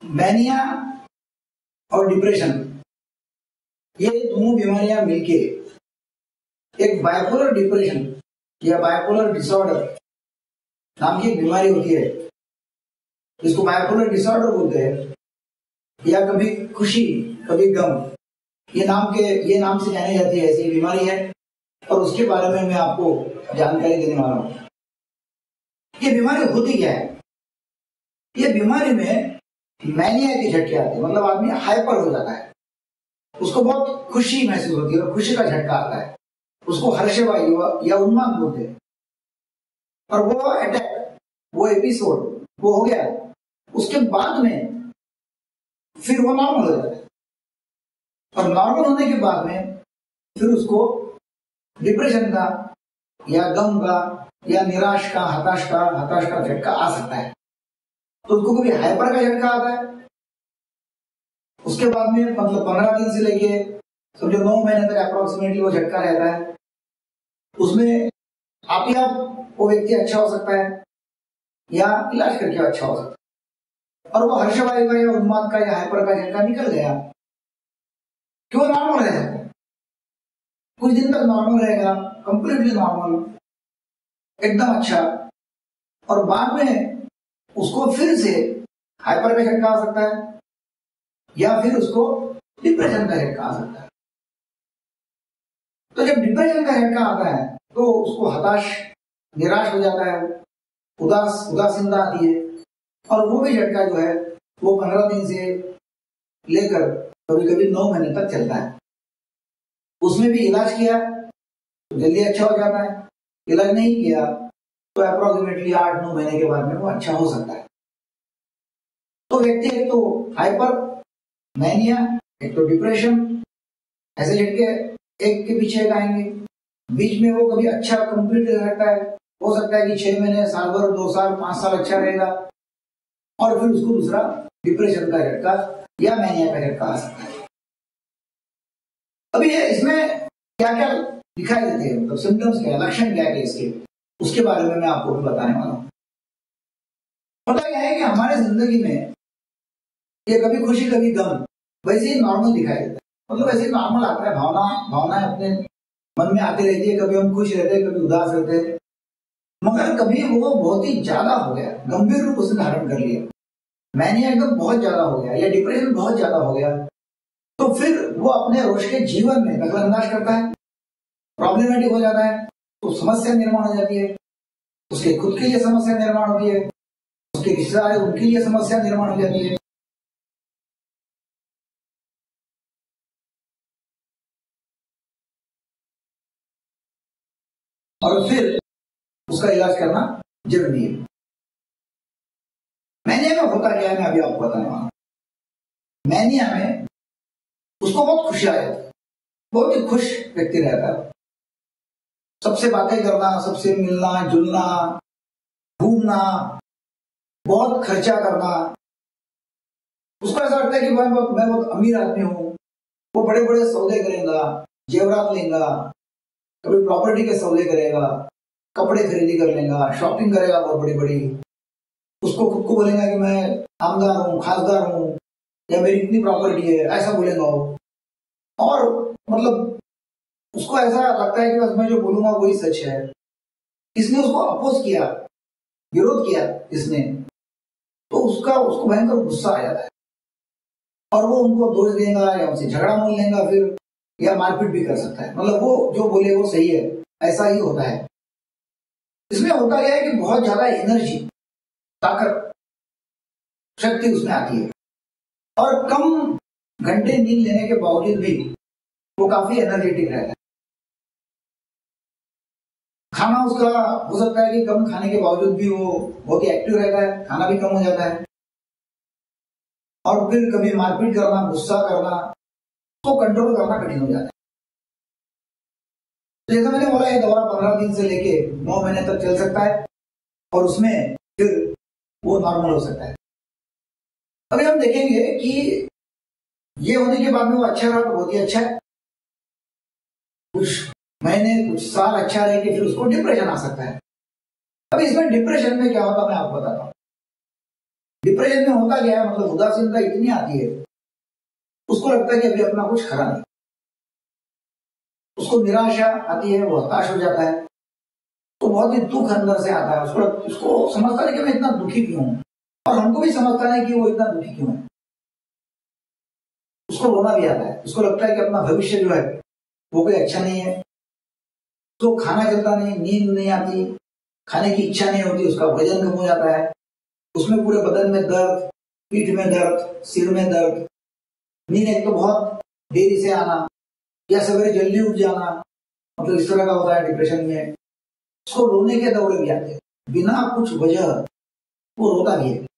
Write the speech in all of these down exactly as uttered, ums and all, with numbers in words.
Mania और depression, ये दोनों बीमारियां मिलके एक बाइपोलर डिप्रेशन या बाइपोलर डिसऑर्डर नाम की एक बीमारी होती है, जिसको बाइपोलर डिसऑर्डर बोलते हैं, या कभी खुशी कभी गम, ये नाम के ये नाम से जानी जाती है ऐसी बीमारी है। और उसके बारे में मैं आपको जानकारी देने वाला हूं। ये बीमारी होती क्या है? ये बीमारी में मैनिया के झटके आते हैं, मतलब आदमी हाइपर हो जाता है, उसको बहुत खुशी महसूस होती है और खुशी का झटका आता है, उसको हर्षवायु या उन्माद बोलते हैं। और वो अटैक, वो एपिसोड वो हो गया, उसके बाद में फिर वो नॉर्मल हो जाता है। और नॉर्मल होने के बाद में फिर उसको डिप्रेशन का या गम का या निराश का हताश का हताश का झटका आ सकता है। तो उसको कभी हाइपर का झटका आता है, उसके बाद में मतलब पंद्रह दिन से लेके समझो नौ महीने तक अप्रोक्सीमेटली वो झटका रहता है। उसमें आप ही आप वो व्यक्ति अच्छा हो सकता है या इलाज करके अच्छा हो सकता है, और वो हर्षवायु का या उन्माद का या हाइपर का झटका निकल गया, क्यों नॉर्मल रह सकता है, कुछ दिन तक नॉर्मल रहेगा, कंप्लीटली नॉर्मल, एकदम अच्छा, और बाद में उसको फिर से हाइपर का झटका आ सकता है या फिर उसको डिप्रेशन का झटका आ सकता है। तो जब डिप्रेशन का झटका आता है तो उसको हताश निराश हो जाता है, उदास उदासीनता आती है, और वो भी झटका जो है वो पंद्रह दिन से लेकर कभी कभी नौ महीने तक चलता है। उसमें भी इलाज किया तो जल्दी अच्छा हो जाता है, इलाज नहीं किया तो अप्रोक्सीमेटली आठ नौ महीने के बाद में वो अच्छा हो सकता है। तो व्यक्ति एक तो हाइपर मैनिया, एक तो डिप्रेशन, ऐसे झटके एक के पीछे एक आएंगे। बीच में वो कभी अच्छा कंप्लीट रहता है, हो सकता है कि छह महीने साल भर दो साल पांच साल अच्छा रहेगा, और फिर उसको दूसरा डिप्रेशन का झटका या मैनिया का झटका आ सकता है। अभी ये इसमें क्या क्या दिखाई देते हैं, मतलब सिम्टम्स क्या है, लक्षण क्या है इसके, उसके बारे में मैं आपको भी बताने वाला हूँ। पता क्या है कि हमारे जिंदगी में ये कभी खुशी कभी गम वैसे ही नॉर्मल दिखाई देता है, मतलब वैसे ही नॉर्मल आता है, भावना भावनाएं अपने मन में आती रहती है, कभी हम खुश रहते हैं कभी उदास रहते हैं, मगर कभी वो बहुत ही ज्यादा हो गया, गंभीर रूप उसे धारण कर लिया, मैनिया एकदम बहुत ज्यादा हो गया या डिप्रेशन बहुत ज्यादा हो गया, तो फिर वो अपने रोज के जीवन में दखलंदाज करता है, प्रॉब्लमेटिक हो जाता है, तो समस्या निर्माण हो जाती है, उसके खुद के लिए समस्या निर्माण होती है, उसके रिश्तेदार उनके लिए समस्या निर्माण हो जाती है। और फिर उसका इलाज करना जरूरी है। मैनिया में होता क्या है मैं अभी आपको बताने वाला हूं। मैनिया में उसको बहुत खुशी आ जाती है, बहुत ही खुश व्यक्ति रहता है, सबसे बातें करना, सबसे मिलना जुलना, घूमना, बहुत खर्चा करना, उसको ऐसा लगता है कि मैं बहुत मैं बहुत अमीर आदमी हूं, वो बड़े बड़े सौदे करेगा, जेवरात लेगा, कभी प्रॉपर्टी के सौदे करेगा, कपड़े खरीदी कर लेगा, शॉपिंग करेगा बहुत बड़ी बड़ी, उसको खुद को बोलेगा कि मैं आमदार हूँ, खासदार हूँ, या मेरी इतनी प्रॉपर्टी है, ऐसा बोलेगा वो। और मतलब उसको ऐसा लगता है कि बस मैं जो बोलूंगा वही सच है। इसने उसको अपोज किया, विरोध किया इसने, तो उसका उसको भयंकर गुस्सा आ जाता है, और वो उनको दोष देगा या उनसे झगड़ा मोल लेगा फिर, या मारपीट भी कर सकता है, मतलब वो जो बोले वो सही है, ऐसा ही होता है। इसमें होता क्या है कि बहुत ज्यादा एनर्जी, ताकत, शक्ति उसमें आती है, और कम घंटे नींद लेने के बावजूद भी वो काफी एनर्जेटिक रहता है। खाना उसका हो सकता है कि कम खाने के बावजूद भी वो बहुत ही एक्टिव रहता है, खाना भी कम हो जाता है, और फिर कभी मारपीट करना, गुस्सा करना, तो कंट्रोल करना कठिन हो जाता है। तो जैसा मैंने बोला, ये दौरा पंद्रह दिन से लेके नौ महीने तक चल सकता है, और उसमें फिर वो नॉर्मल हो सकता है। अभी हम देखेंगे कि ये होने के बाद में वो अच्छा रहा तो बहुत ही अच्छा है, कुछ महीने कुछ साल अच्छा रहे कि फिर उसको डिप्रेशन आ सकता है। अब इसमें डिप्रेशन में क्या होता है मैं आपको बताता हूँ। डिप्रेशन में होता क्या है, मतलब उदासीनता इतनी आती है, उसको लगता है कि अभी अपना कुछ खरा नहीं, उसको निराशा आती है, वो हताश हो जाता है, तो बहुत ही दुख अंदर से आता है, उसको उसको समझता नहीं कि मैं इतना दुखी क्यों हूं, और हमको भी समझता नहीं कि वो इतना दुखी क्यों है। उसको रोना भी आता है, उसको लगता है कि अपना भविष्य जो है वो कोई अच्छा नहीं है, तो खाना चलता नहीं, नींद नहीं आती, खाने की इच्छा नहीं होती, उसका वजन कम हो जाता है, उसमें पूरे बदन में दर्द, पीठ में दर्द, सिर में दर्द, नींद एक तो बहुत देरी से आना या सवेरे जल्दी उठ जाना, मतलब इस तरह का होता है डिप्रेशन में। उसको रोने के दौरे भी आते हैं, बिना कुछ वजह वो रोता भी है,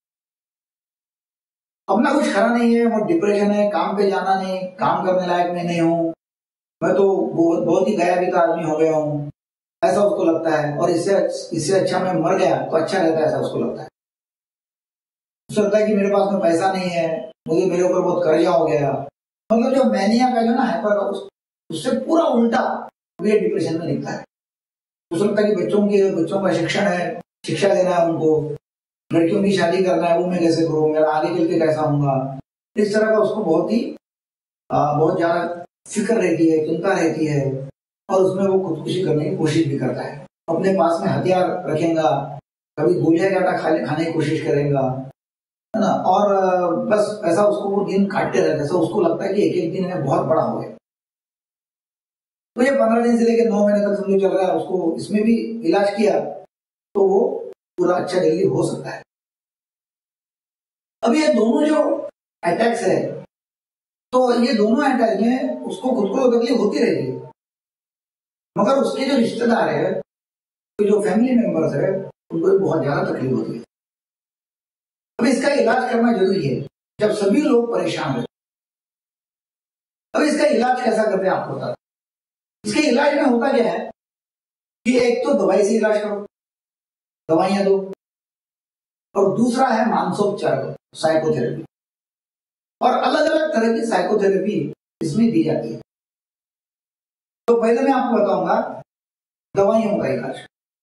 अपना कुछ खरा नहीं है, वो डिप्रेशन है, काम पे जाना नहीं, काम करने लायक मैं नहीं हूँ, मैं तो बहुत बहुत ही गया बीता आदमी हो गया हूँ, ऐसा उसको लगता है, और इससे इससे अच्छा मैं मर गया तो अच्छा रहता है, ऐसा उसको लगता है। उसको लगता है कि मेरे पास में पैसा नहीं है, मुझे मेरे ऊपर बहुत कर्जा हो गया, मतलब जो मैनिया का जो ना हाइपर का उस, उससे पूरा उल्टा वे डिप्रेशन में दिखता है। उसको लगता है कि बच्चों के बच्चों का शिक्षण है, शिक्षा देना है उनको, लड़कियों की शादी करना है, वो मैं कैसे करूँ, मेरा आगे चल के कैसा होगा, इस तरह का उसको बहुत ही आ, बहुत ज्यादा फिक्र रहती है, चिंता रहती है, और उसमें वो खुदकुशी करने की कोशिश भी करता है, अपने पास में हथियार रखेगा, कभी गोलियां ज्यादा खाने खाने की कोशिश करेगा, है ना, और बस ऐसा उसको वो दिन काटते रहते हैं, उसको लगता है कि एक एक दिन है बहुत बड़ा हो गया। तो ये पंद्रह दिन से लेकर नौ महीने तक समझो चल रहा है, उसको इसमें भी इलाज किया तो वो पूरा अच्छा जल्दी हो सकता है। अब ये दोनों जो अटैक्स है, तो ये दोनों अटैक में उसको खुद को तकलीफ होती रहती है, मगर उसके जो रिश्तेदार है, जो फैमिली मेंबर्स है, उनको बहुत ज्यादा तकलीफ होती है। अब इसका इलाज करना जरूरी है जब सभी लोग परेशान हैं। अब इसका इलाज कैसा करते हैं आपको बता, इसके इलाज में होता क्या है कि एक तो दवाई से इलाज करो, दवाइयां दो, और दूसरा है मानसोपचार करो, साइकोथेरेपी, और अलग अलग तरह की साइकोथेरेपी इसमें दी जाती है। तो पहले मैं आपको बताऊंगा दवाइयों का इलाज।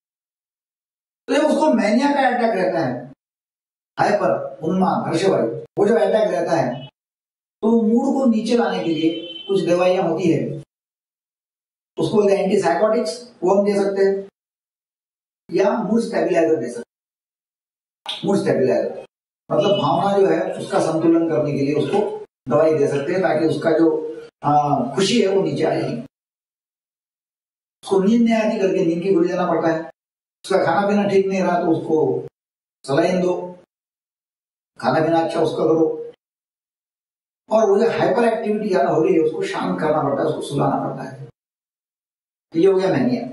तो जब उसको मैनिया का अटैक रहता है, हाइपर उन्माद हर्षवायु, वो जो अटैक रहता है, तो मूड को नीचे लाने के लिए कुछ दवाइयां होती है, उसको एंटी साइकोटिक्स वो हम दे सकते हैं, या मूड स्टेबिलाईजर दे सकते हैं। मूड स्टेबिलाईजर मतलब भावना जो है उसका संतुलन करने के लिए उसको दवाई दे सकते हैं, ताकि उसका जो आ, खुशी है वो नीचे आ जाएगी। उसको नींद नहीं आती करके नींद की गोली देना पड़ता है, उसका खाना पीना ठीक नहीं रहा तो उसको सलाइन दो, खाना पीना अच्छा उसका करो, और वो जो हाइपर एक्टिविटी ज्यादा हो रही है उसको शांत करना पड़ता है, उसको सुलाना पड़ता है। ये हो गया मैनिया।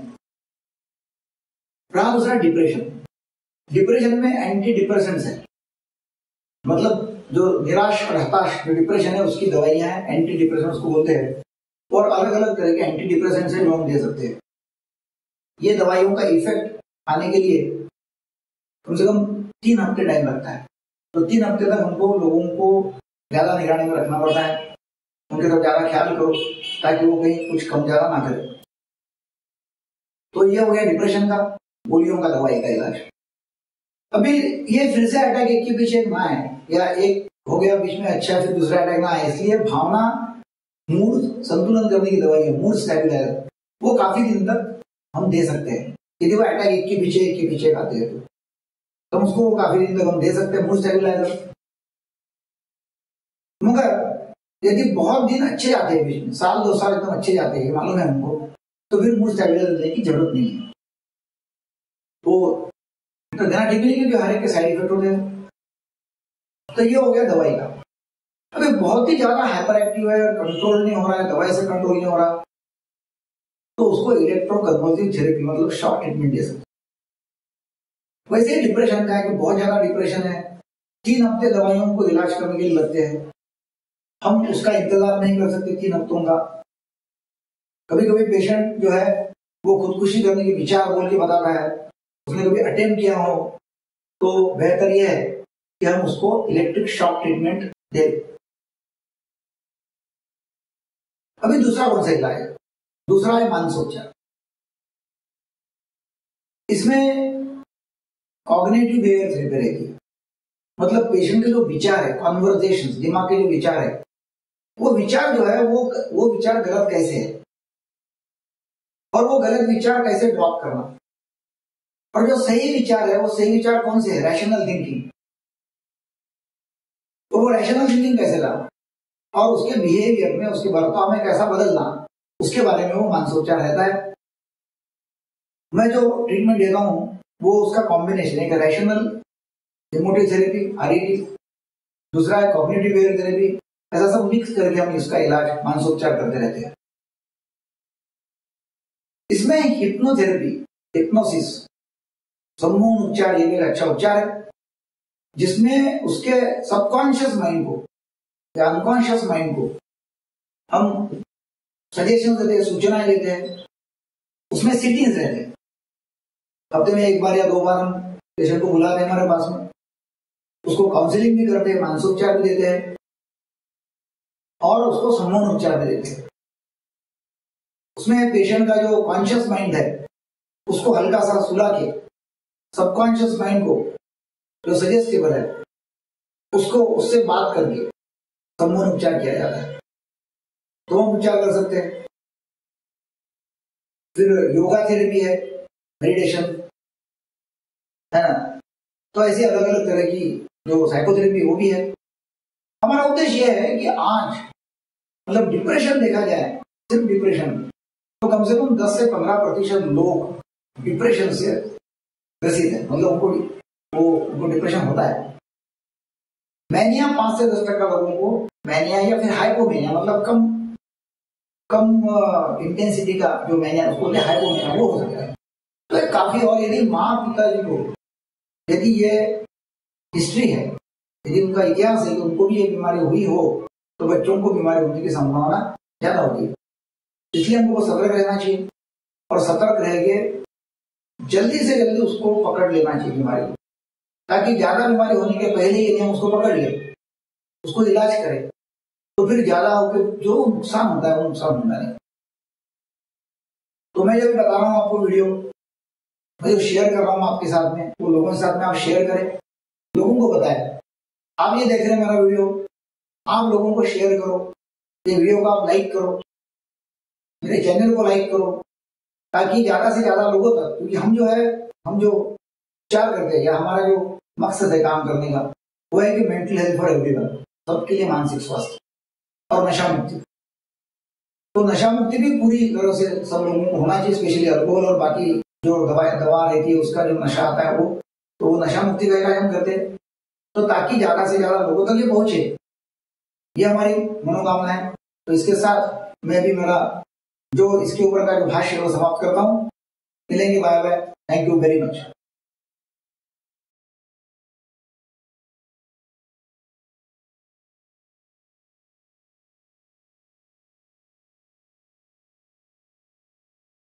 रहा दूसरा डिप्रेशन। डिप्रेशन में एंटी डिप्रेसेंट्स है, मतलब जो निराश और हताश जो डिप्रेशन है उसकी दवाइयां हैं, एंटी डिप्रेसेंट्स को बोलते हैं, और अलग अलग तरह के एंटी डिप्रेसेंट्स हैं जो हम दे सकते हैं। ये दवाइयों का इफेक्ट आने के लिए कम से कम तीन हफ्ते टाइम लगता है, तो तीन हफ्ते तक हमको लोगों को ज्यादा निगरानी में रखना पड़ता है, उनके तरफ ज्यादा ख्याल करो ताकि वो कहीं कुछ कम ज्यादा ना करे। तो ये हो गया डिप्रेशन का गोलियों का दवाई का इलाज। अभी ये फिर से अटैक एक के पीछे एक ना है, या एक हो गया बीच में अच्छा फिर दूसरा अटैक ना है, इसलिए भावना मूड संतुलन करने की दवाई है, मूड स्टेबिलाईजर, वो काफी दिन तक हम दे सकते हैं। यदि वो अटैक एक के पीछे एक के पीछे आते हैं तो हम उसको काफी दिन तक हम दे सकते हैं मूड स्टेबिलाईजर। मगर यदि बहुत दिन अच्छे जाते हैं, बीच में साल दो साल एकदम अच्छे जाते हैं मालूम है हमको, तो फिर मूड स्टेबिलाईजर देने की जरूरत नहीं है। तो तो देना ठीक नहीं, क्योंकि हर एक के साइड इफेक्ट होते हैं। तो ये हो गया दवाई का। अभी बहुत ही ज्यादा हाइपर एक्टिव है, कंट्रोल नहीं हो रहा है, दवाई से कंट्रोल नहीं हो रहा, तो उसको इलेक्ट्रोकन्वल्सिव थेरेपी मतलब शॉक ट्रीटमेंट दे सकते। वैसे ही डिप्रेशन का है कि बहुत ज्यादा डिप्रेशन है, तीन हफ्ते दवाइयों को इलाज करने के लिए लगते हैं, हम उसका इंतजार नहीं कर सकते तीन हफ्तों का। कभी कभी पेशेंट जो है वो खुदकुशी करने के विचार बोल के बताता है, उसने कभी अटेम्प्ट किया हो, तो बेहतर यह है कि हम उसको इलेक्ट्रिक शॉक ट्रीटमेंट दे। अभी दूसरा कौन सा इलाज है? दूसरा है मानसोपचार। इसमें कॉग्निटिव बिहेवियर थेरेपी रहेगी, मतलब पेशेंट के जो विचार है, कॉन्वर्जेशन, दिमाग के जो विचार है, वो विचार जो है वो वो विचार गलत कैसे है और वो गलत विचार कैसे ड्रॉप करना, और जो सही विचार है वो सही विचार कौन से है, रैशनल थिंकिंग, तो वो रैशनल थिंकिंग कैसे लाना और उसके बिहेवियर में, उसके बर्ताव में कैसा बदलना, उसके बारे में वो मानसोपचार रहता है। मैं जो ट्रीटमेंट देता हूँ वो उसका कॉम्बिनेशन है, रैशनल इमोटिव थेरेपी आरईटी, दूसरा है कॉग्निटिव बिहेवियर थेरेपी, ऐसा सब मिक्स करके हम इसका इलाज मानसोपचार करते रहते हैं। इसमें हिप्नोथेरेपी, हिप्नोसिस, सम्मोहन उपचार, ये भी एक अच्छा उपचार है जिसमें उसके सबकॉन्शियस माइंड को या अनकॉन्शियस माइंड को हम सजेशन देते हैं, सूचनाएं देते हैं। उसमें सिटिंग्स रहते हैं, हफ्ते में एक बार या दो बार हम पेशेंट को बुलाते हैं हमारे पास में, उसको काउंसलिंग भी करते हैं, मानसोपचार भी देते हैं और उसको सम्मोहन उपचार भी देते हैं। उसमें पेशेंट का जो कॉन्शियस माइंड है उसको हल्का सा सुला के सबकॉन्शियस माइंड को जो सजेस्टेबल है उसको उससे बात करके सम्मोहन उपचार किया जाता है, तो हम उपचार कर सकते हैं। फिर योगा थेरेपी है, मेडिटेशन है ना, तो ऐसी अलग अलग तरह की जो साइकोथेरेपी वो भी है। हमारा उद्देश्य यह है कि आज मतलब डिप्रेशन देखा जाए, सिर्फ डिप्रेशन, तो कम से कम दस से पंद्रह प्रतिशत लोग डिप्रेशन से ग्रसित है, मतलब उनको वो उनको डिप्रेशन होता है। मैनिया पांच से दस टक्का लोगों को मैनिया या फिर हाइपोमेनिया, मतलब कम कम इंटेंसिटी का जो मैनिया उसको हाइपोमेनिया वो हो सकता है। तो एक काफी, और यदि माँ पिताजी को यदि ये हिस्ट्री है, यदि उनका इतिहास है कि उनको भी ये बीमारी हुई हो, तो बच्चों को बीमारी होने की संभावना ज्यादा होती है। इसलिए हमको सतर्क रहना चाहिए और सतर्क रह के जल्दी से जल्दी उसको पकड़ लेना चाहिए बीमारी, ताकि ज्यादा बीमारी होने के पहले यदि हम उसको पकड़ ले, उसको इलाज करें, तो फिर ज्यादा होकर जो नुकसान होता है वो नुकसान होता नहीं। तो मैं जब बता रहा हूँ आपको वीडियो, मैं जो शेयर कर रहा हूँ आपके साथ में, वो लोगों के साथ में आप शेयर करें, लोगों को बताएं। आप ये देख रहे हैं मेरा वीडियो, आप लोगों को शेयर करो, ये वीडियो को आप लाइक करो, मेरे चैनल को लाइक करो, ताकि ज्यादा से ज्यादा लोगों तक, क्योंकि हम जो है हम जो विचार करते हैं या हमारा जो मकसद है काम करने का, वो है कि मेंटल हेल्थ फॉर एवरीवन, सबके लिए मानसिक स्वास्थ्य और नशा मुक्ति। तो नशा मुक्ति भी पूरी तरह से सब लोगों को होना चाहिए, स्पेशली अल्कोहल और बाकी जो दवा दवा रहती है उसका जो नशा आता है वो, तो वो नशा मुक्ति का इलाज हम करते हैं, तो ताकि ज्यादा से ज्यादा लोगों तक ये पहुंचे, ये हमारी मनोकामना है। तो इसके साथ मैं भी मेरा जो इसके ऊपर का जो भाष्य है वो समाप्त करता हूँ। मिलेंगे, bye bye, thank you very much.